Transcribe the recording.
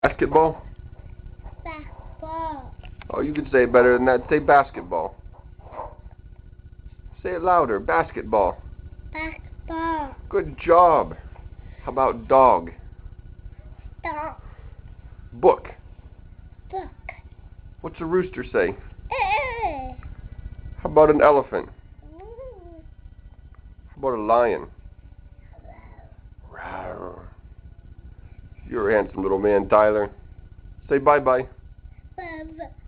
Basketball? Basketball. Oh, you could say it better than that. Say basketball. Say it louder. Basketball. Basketball. Good job. How about dog? Dog. Book. Book. What's a rooster say? Eh. How about an elephant? How about a lion? Rawr. You're a handsome little man, Tyler. Say bye-bye. Bye.